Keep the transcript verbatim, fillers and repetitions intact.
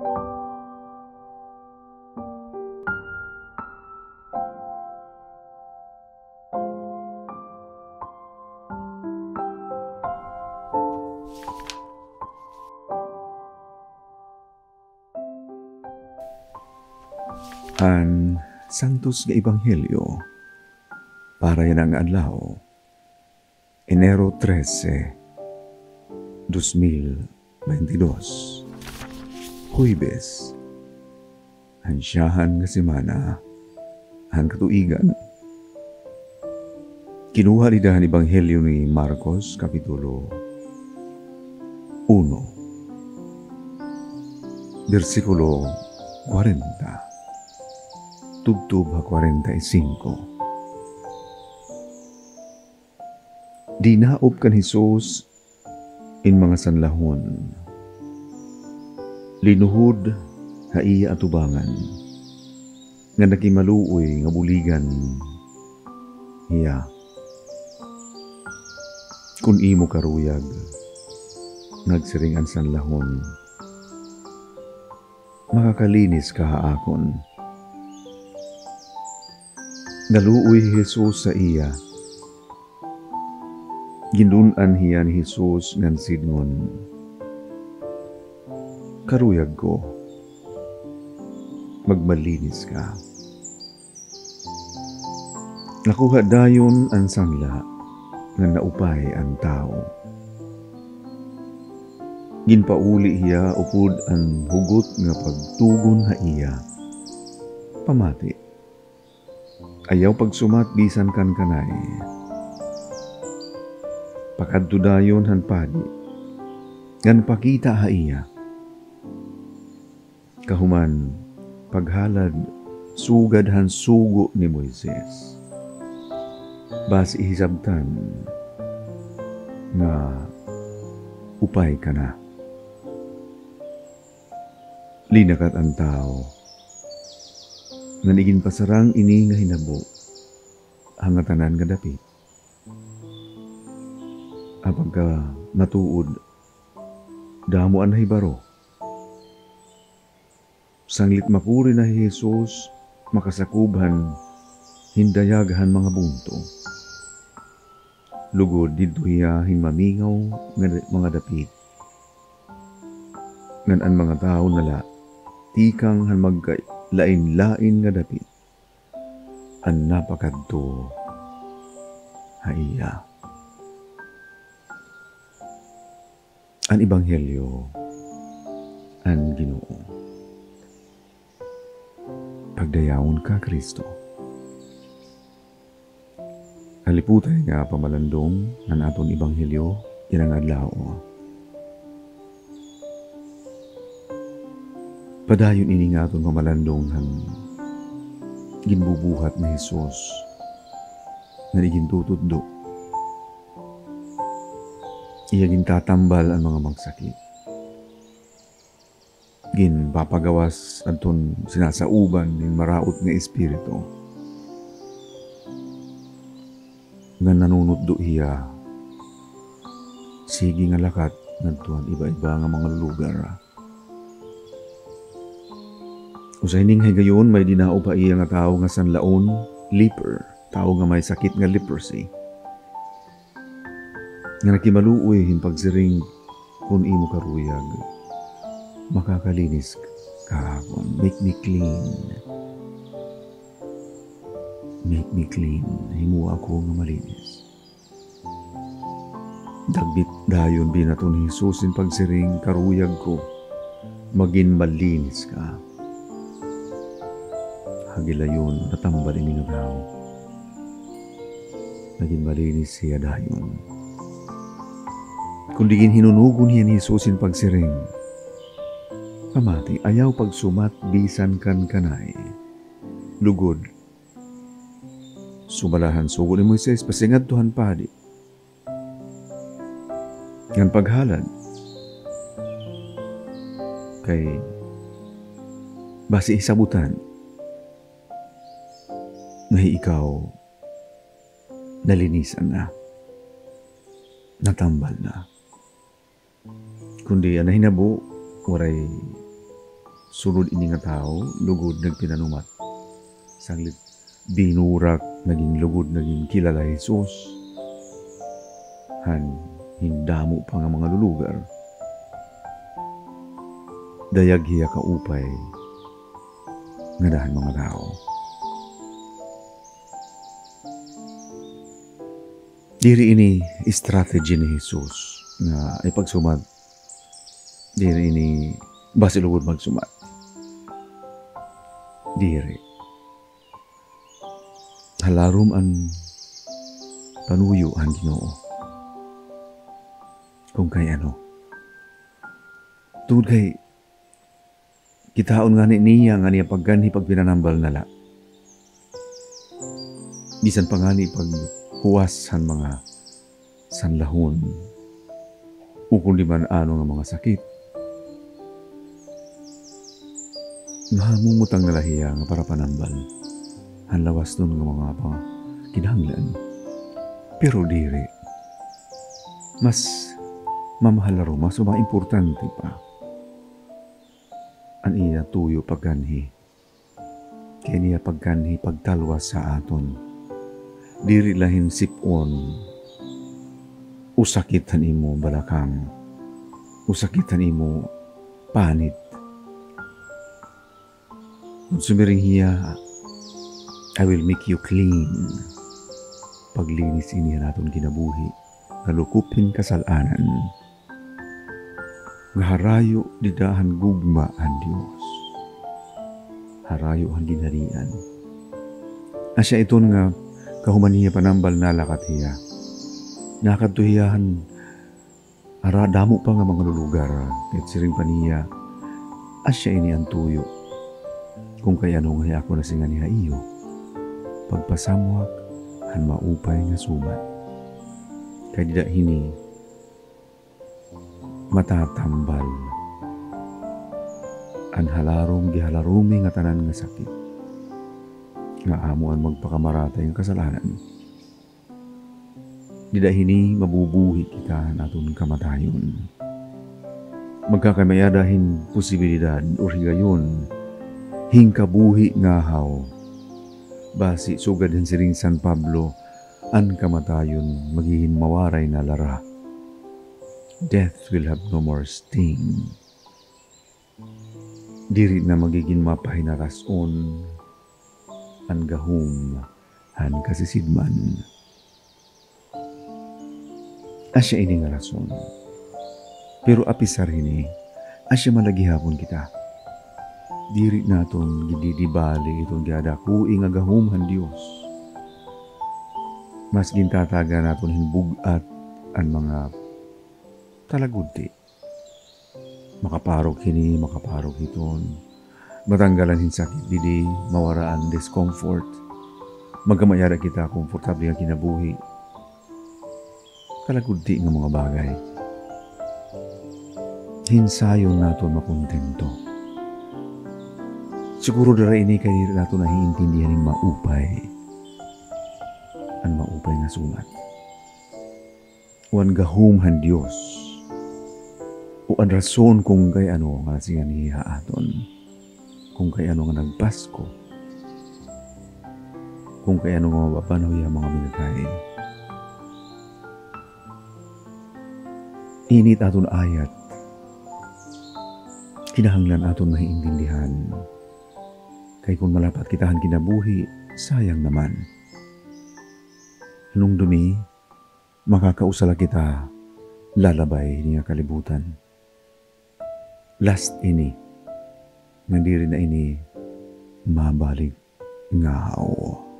Ang Santos nga Ebanghelyo para yan ang adlaw, Enero trese, dos mil veintidós, Huwebes, ansyahan nga semana, ang katuigan. Kinuha lidahan Ebanghelyo ni Marcos, Kapitulo uno, versikulo forty, tubtub ha forty-five. Dinaop kan Hesus in mga sanlahon. Linuhod ha iya atubangan, nga nakimaluoy nga buligan hiya. Kun imo karuyag, nagsiring ang sanlahon, makakalinis ka haakon. Naluoy Jesus sa iya. Ginunan hiya ni Jesus ngan sidngon, karuyag ko, magmalinis ka. Nakuha dayon ang sangla nga naupay ang tao. Ginpauli hiya upod ang hugot nga pagtugon ha iya. Pamati, ayaw pagsumat bisan kan kanay. Pakadto dayon han padi, ngan pakita ha iya. Kahuman paghalad sugad han sugo ni Moises. Bas ihisabtan nga upay ka na. Linakat ang tao, nga nigin pasarang ini nga hinabo, hangatanan nga dapit. Apag ka natuod, damo an hibaro. Sanglit mapuri na Jesus, makasakubhan, hindayaghan mga bunto. Lugod dito hiya hinmamingaw nga mga dapit. Ngan ang mga tao nala, tikang han maglain-lain nga dapit. Ang napakadto ha iya. Ang Ebanghelyo, ang Ginoo. Pagdayawon ka, Kristo. Kaliputay nga pamalandong ng aton Ebanghelyo, ilang adlaw. Padayon ini nga aton pamalandong ng ginbubuhat ni Jesus na igintutuddo. Iya gintatambal ang mga magsakit. Gin papagawas anton sinasauban ng maraot nga espiritu. Nga nanunuddo iya. Sige nga lakat nagtuan iba-iba nga mga lugar. Usay ning higayon may dinao pa iya nga tao nga sanlaon, leper, tao nga may sakit nga leprosy. Nga nakimaluoy himpagsiring kun imo karuyag, makakalinis kahapon. Make me clean. Make me clean. Himuha ako nga malinis. Dagbit dayon binaton ni Jesus in pagsiring karuyag ko, magin malinis ka. Hagilayon natambal in minugaw. Naging malinis siya dayon. Kung digin hinunugon niya ni Jesus in pagsiring, pamati, ayaw pagsumat bisan kan kanay. Lugod. Sumalahan sugod ni Moises, pasingad tuhan padi. Ngan paghalad. Kay basi isabutan. Nahi ikaw nalinisan na. Natambal na. Kundi ang nahinabo, waray Sunod ini nga tao, lugod nagpinanumat. Saglit binurak, naging lugod, naging kilala Jesus. Han, hindamo pa nga mga lulugar. Dayag hiya kaupay, nga dahan mga tao. Diri ini strategy ni Jesus na ipagsumat. Diri ini basi lugod magsumat. Diri. Halarom an panuyo ang Ginoo. Kung kay ano. Tungod kay kitaon nga ni niya nga niya pagganhi pag pinanambal nala. Bisan pa nga ni pag huwas han mga sanlahon o kung di man ano nga mga sakit. Mahamumutang nalahiya nga para panambal han lawas nun nga mga pa kinahanglan. Pero diri mas mamahal mas o importante pa an iya tuyo pagganhi kaya niya pagganhi pagtalwas sa aton. Diri lahin sipon, usakitan imo balakang, usakitan imo panit. Kung sumiring hiya, I will make you clean. Paglinis iniya naton kinabuhi, nalukupin kasalanan. Nga harayo didahan gugma ang Diyos. Harayo ang ginharian. Asya iton nga, kahuman hiya panambal nalakat hiya. Nakadtuhiyahan aradamo pa nga mga lulugar. Kahit siring paniya, asya ini ang tuyo. Kung kaya nung hiya ako na singa niya iyo, pagpasamwak, han maupay nga sumat. Kaya dida hini, matatambal. An halarong gihalarumi nga tanan nga sakit. Nga amuan magpakamaratay ang kasalanan. Di dahini mabubuhi kita naton kamatayon. Magkakamayadahin posibilidad o higayon hingkabuhi nga haw. Basi sugad hin siring San Pablo an kamatayon magiging mawaray na lara. Death will have no more sting. Diri na magiging mapahinarason an gahum han kasisidman. Asya ini nga rason. Pero apisar hini, asya malagihapon kita. Diri naton gididibali itong giadakuing nga gahum han Dios. Mas gintataga naton hinbugat an mga talagudi. Makaparok hini, makaparok hiton. Matanggalan hin sakit didi, mawaraan discomfort. Magamayara kita komportable nga kinabuhi. Kalagudi nga mga bagay. Hinsayon naton makontento. Siguro dara ini kay diri nato nahiintindihan ning maupay. Ang maupay nga sumat. Wan gahum han Dios. O ang rason kung kay ano nga singa niya aton. Kung kay ano nga nagpasko, kung kay ano nga mapapanaw yung mga minatay. Init aton ayat, kinahanglan aton mahiintindihan. Kay kung malapat kitahan kinabuhi, sayang naman. Nung dumi, makakausala kita, lalabay niya kalibutan. Last ini, nga diri na ini mabalik nga o.